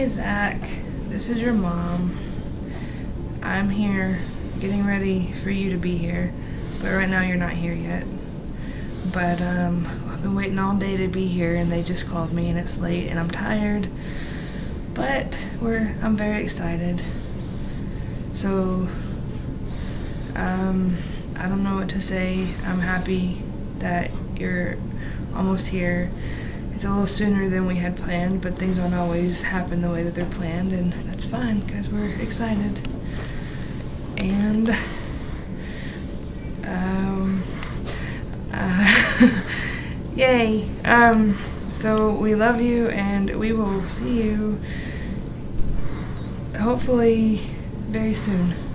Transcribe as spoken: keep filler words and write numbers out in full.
Hi Zach, this is your mom. I'm here getting ready for you to be here, but right now you're not here yet. But um, I've been waiting all day to be here and they just called me and it's late and I'm tired, but we're I'm very excited. So um, I don't know what to say. I'm happy that you're almost here. It's a little sooner than we had planned, but things don't always happen the way that they're planned, and that's fine because we're excited. And um, uh, yay! Um, so we love you, and we will see you hopefully very soon.